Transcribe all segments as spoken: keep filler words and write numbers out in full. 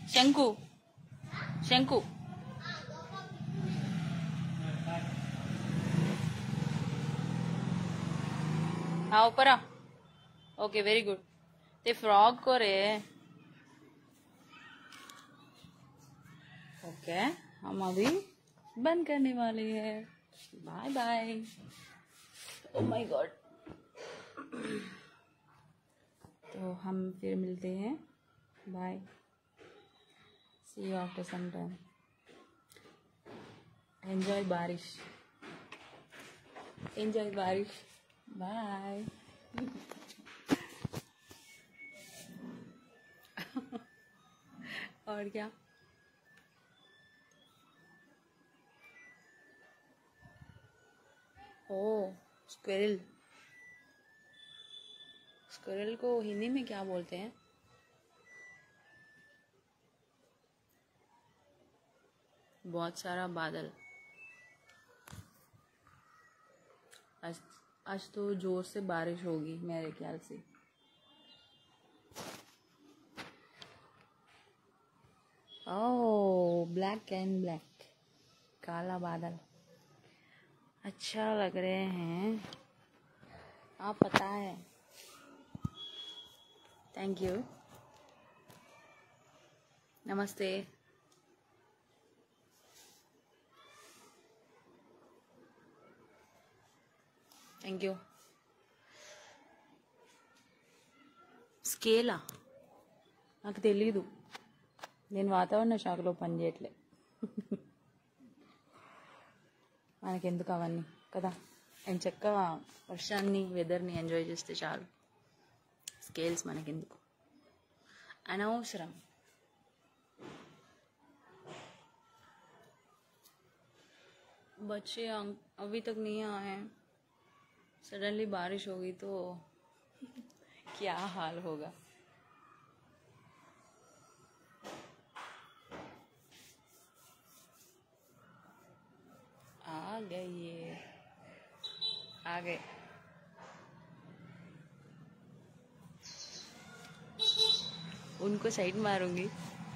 शंकु शंकु हाँ ऊपर आ। Okay very good. ते फ्रॉग को रे। ओके हम अभी बंद करने वाले हैं। Bye bye. Oh my god. तो हम फिर मिलते हैं। Bye. See you after some time. Enjoy बारिश। एंजॉय बारिश। बाय। और क्या। ओ स्क्विरल। स्क्विरल को हिंदी में क्या बोलते हैं? बहुत सारा बादल। आज आज तो जोर से बारिश होगी मेरे ख्याल से। Oh black and black. काला बादल अच्छा लग रहे हैं। आप पता है। Thank you. नमस्ते। Thank you. స్కేలా నాకు తెలీదు. నేను వాతావరణ శాఖలో పనిచేయట్లే. మనకెందుకు అవన్నీ కదా. నేను చక్కగా వర్షాన్ని వెదర్ని ఎంజాయ్ చేస్తే చాలు. స్కేల్స్ మనకెందుకు అనవసరం. बच्चे अभी तक नहीं आए हैं। सडनली बारिश होगी तो क्या हाल होगा। आ गए ये आ गए। उनको साइड मारूंगी।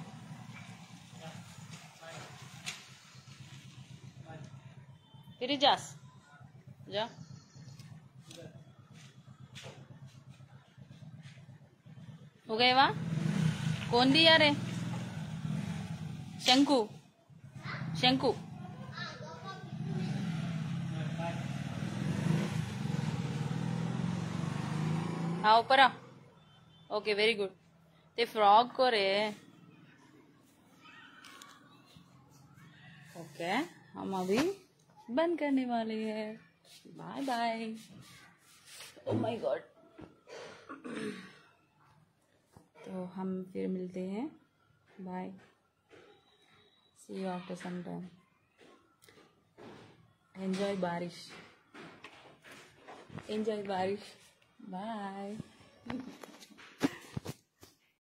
फिर जास जा। हो गए वहाँ। कौन दिया रे? शंकु शंकु हाँ ऊपर आ। Okay very good. ते फ्रॉग को रे। ओके हम अभी बंद करने वाले हैं। Bye bye. Oh my god. तो हम फिर मिलते हैं। Bye. See you after some time. Enjoy बारिश। एंजॉय बारिश। बाय।